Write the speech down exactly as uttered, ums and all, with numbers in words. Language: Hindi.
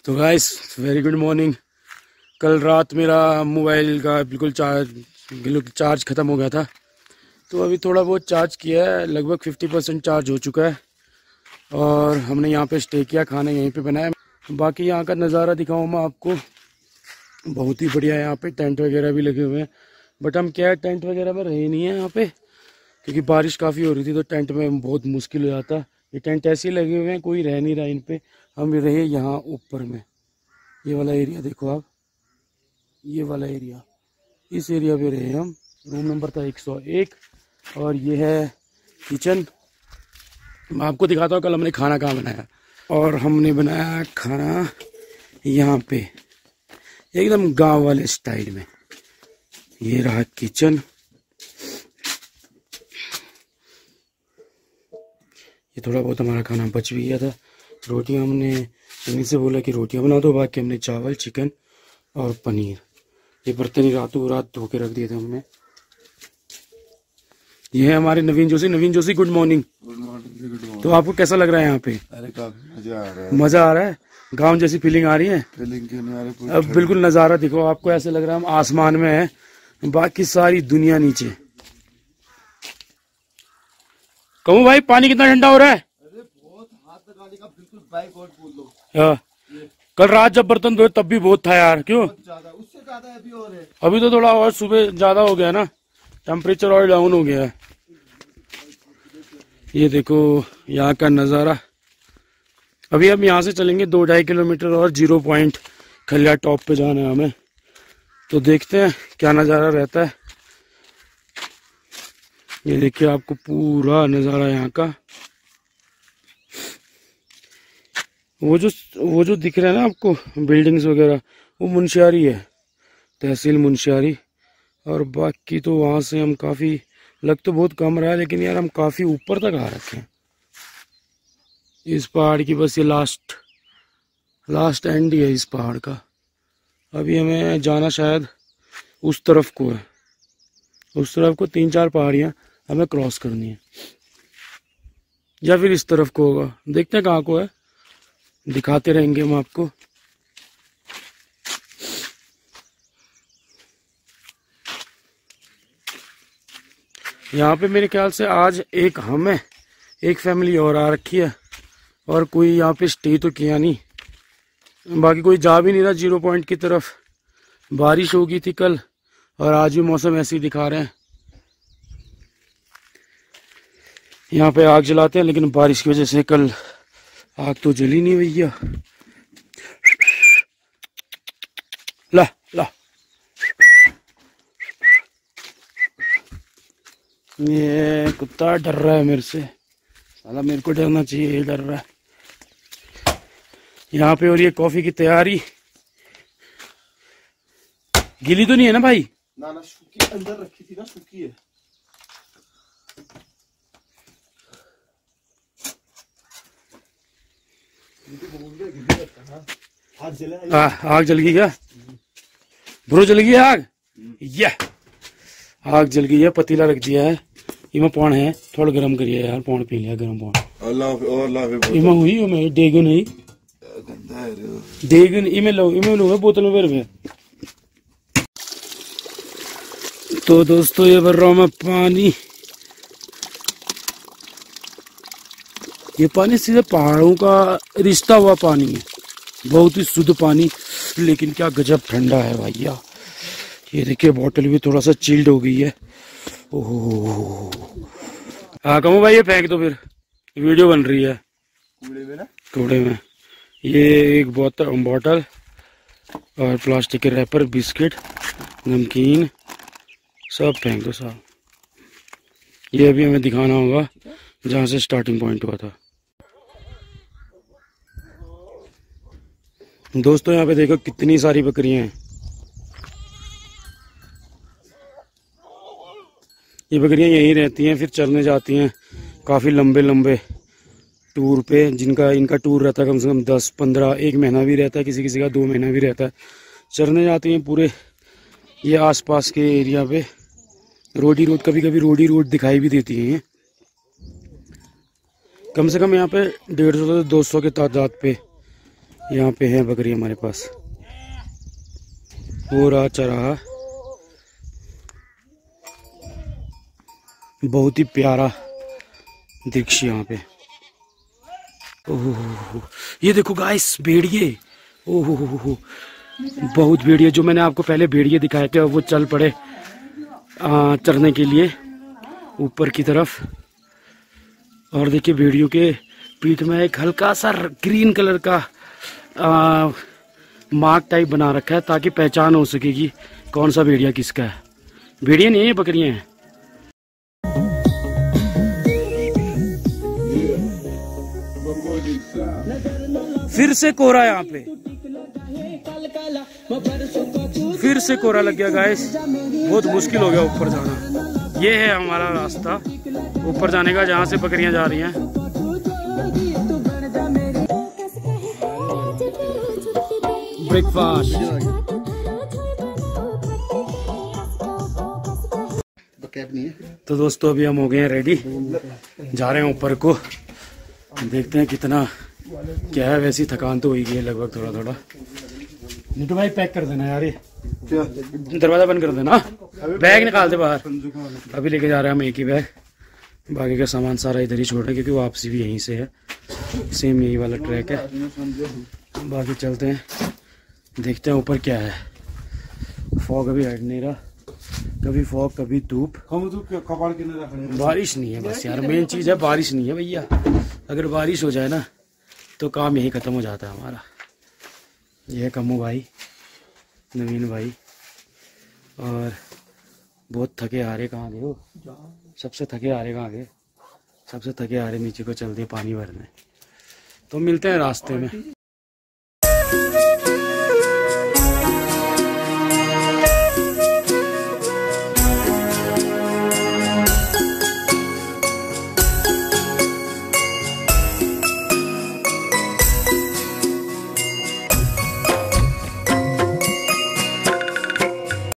तो गाइस वेरी गुड मॉर्निंग। कल रात मेरा मोबाइल का बिल्कुल चार्ज बिल्कुल चार्ज ख़त्म हो गया था, तो अभी थोड़ा बहुत चार्ज किया है, लगभग फिफ्टी परसेंट चार्ज हो चुका है। और हमने यहाँ पे स्टे किया, खाना यहीं पे बनाया। बाकी यहाँ का नज़ारा दिखाऊँ मैं आपको, बहुत ही बढ़िया है। यहाँ पे टेंट वगैरह भी लगे हुए हैं, बट हम क्या है टेंट वगैरह में रहे नहीं है यहाँ पे, क्योंकि बारिश काफ़ी हो रही थी तो टेंट में बहुत मुश्किल हो जाता। ये टेंट ऐसे ही लगे हुए हैं, कोई रह नहीं रहा इन पे। हम रहे यहाँ ऊपर में, ये वाला एरिया देखो आप, ये वाला एरिया, इस एरिया पे रहे हम। रूम नंबर था एक सौ एक और ये है किचन। मैं आपको दिखाता हूँ कल हमने खाना कहाँ बनाया। और हमने बनाया खाना यहाँ पे एकदम गांव वाले स्टाइल में। ये रहा किचन, ये थोड़ा बहुत हमारा खाना बच भी गया था। रोटियां हमने इन्हीं से बोला कि रोटियां बना दो, बाकी हमने चावल, चिकन और पनीर। ये बर्तन ही रातों रात धो के रख दिए थे हमने। ये है हमारे Naveen Joshi. Naveen Joshi good morning. Good morning. Good morning. तो आपको कैसा लग रहा है यहाँ पे? अरे काफी मजा आ रहा है। मजा आ रहा है, गांव जैसी फीलिंग आ रही है। फीलिंग क्यों नहीं आ रही? अब बिल्कुल नज़ारा दिखो आपको, ऐसे लग रहा है हम आसमान में है, बाकी सारी दुनिया नीचे। कहूँ भाई पानी कितना ठंडा हो रहा है? अरे बहुत, हाथ लगाने का बिल्कुल बाइक और बोल लो। हाँ, कल रात जब बर्तन धोए तब भी बहुत था यार। क्यों? बहुत ज्यादा, उससे ज्यादा अभी और है। अभी तो थोड़ा और सुबह ज्यादा हो गया ना, टेम्परेचर और डाउन हो गया है। ये देखो यहाँ का नज़ारा। अभी हम यहाँ से चलेंगे दो ढाई किलोमीटर और जीरो पॉइंट खलिया टॉप पे जाना है हमें, तो देखते हैं क्या नज़ारा रहता है। ये देखिए आपको पूरा नज़ारा यहाँ का। वो जो वो जो दिख रहा है ना आपको बिल्डिंग्स वगैरह, वो मुंशियारी है, तहसील मुंशियारी। और बाकी तो वहाँ से हम काफ़ी, लग तो बहुत कम रहा है लेकिन यार हम काफ़ी ऊपर तक आ रखे हैं। इस पहाड़ की बस ये लास्ट लास्ट एंड ही है इस पहाड़ का। अभी हमें जाना शायद उस तरफ को है, उस तरफ को तीन चार पहाड़ियाँ हमें क्रॉस करनी है, या फिर इस तरफ को होगा, देखते हैं कहाँ को है, दिखाते रहेंगे हम आपको। यहाँ पे मेरे ख्याल से आज एक हम है, एक फैमिली और आ रखी है, और कोई यहाँ पे स्टे तो किया नहीं, बाकी कोई जा भी नहीं रहा जीरो पॉइंट की तरफ। बारिश हो गई थी कल और आज भी मौसम ऐसे ही दिखा रहे हैं। यहाँ पे आग जलाते हैं लेकिन बारिश की वजह से कल आग तो जली नहीं भैया। ला ला, ये कुत्ता डर रहा है मेरे से, साला मेरे को डरना चाहिए, ये डर रहा है। यहाँ पे और ये कॉफी की तैयारी। गीली तो नहीं है ना भाई? ना ना, सूखी अंदर रखी थी ना, सूखी है। आ, आग जल गई क्या ब्रो? जल गई आग? ये आग जल गई है, पतीला रख दिया है, इमा पौन है, थोड़ा गर्म करिए यार, पौन पी लिया गर्म पौन। अल्लाह अल्लाह इमा हुई मैं डेगो नहीं डेगन इमे लो इमे लो बोतल में भर में। तो दोस्तों ये भर रहा हूँ मैं पानी। ये पानी सीधे पहाड़ों का रिश्ता हुआ पानी है, बहुत ही शुद्ध पानी, लेकिन क्या गजब ठंडा है भैया। ये देखिए बोतल भी थोड़ा सा चिल्ड हो गई है। ओह हाँ कहूँ भाई, ये फेंक दो फिर, वीडियो बन रही है। कूड़े में ना, कूड़े में ये एक बोतल बॉटल और प्लास्टिक के रैपर, बिस्किट, नमकीन सब फेंक दो साहब। ये अभी हमें दिखाना होगा जहाँ से स्टार्टिंग पॉइंट हुआ था। दोस्तों यहाँ पे देखो कितनी सारी बकरियां हैं। ये बकरियां यहीं रहती हैं, फिर चरने जाती हैं काफ़ी लंबे लंबे टूर पे, जिनका इनका टूर रहता है कम से कम दस पंद्रह, एक महीना भी रहता है, किसी किसी का दो महीना भी रहता है। चरने जाती हैं पूरे ये आसपास के एरिया पे। रोडी रोड, कभी कभी रोडी रोड दिखाई भी देती हैं। कम से कम यहाँ पे डेढ़ सौ से दो सौ के तादाद पे यहाँ पे है बकरी हमारे पास, हो रहा चरहा, बहुत ही प्यारा दृश्य यहाँ पे। ओह ये देखो गाइस भेड़िए, ओह बहुत भेड़िए। जो मैंने आपको पहले भेड़िए दिखाए थे वो चल पड़े आ, चरने के लिए ऊपर की तरफ। और देखिए भेड़ियों के पीठ में एक हल्का सा ग्रीन कलर का आ, मार्क टाइप बना रखा है ताकि पहचान हो सके कि कौन सा भेड़िया किसका है। भेड़िया नहीं है, बकरियां हैं। फिर से कोहरा यहाँ पे, फिर से कोहरा लग गया गाइस, बहुत मुश्किल हो गया ऊपर जाना। ये है हमारा रास्ता ऊपर जाने का जहाँ से बकरियां जा रही हैं। ब्रेकफास्ट तो दोस्तों अभी हम हो गए हैं रेडी, जा रहे हैं ऊपर को, देखते हैं कितना क्या है। वैसी थकान तो हुई है लगभग थोड़ा थोड़ा। नीटू भाई पैक कर देना यार, ये दरवाजा बंद कर देना, बैग निकाल दे बाहर। अभी लेके जा रहे हैं हम एक ही बैग, बाकी का सामान सारा इधर ही छोड़ रहे हैं क्योंकि वापसी भी यहीं से है, सेम यही वाला ट्रैक है। बाकी चलते हैं, देखते हैं ऊपर क्या है। फॉग अभी हट नहीं रहा, कभी फॉग कभी धूप, बारिश नहीं है बस यार, मेन चीज़ है बारिश नहीं है भैया। अगर बारिश हो जाए ना तो काम यही ख़त्म हो जाता है हमारा। ये है कम्मू भाई, नवीन भाई, और बहुत थके आ रहे। कहाँ गए हो? सबसे थके आ रहे कहाँ गए? सबसे थके आ रहे नीचे को चल दिए पानी भरने। तो मिलते हैं रास्ते में।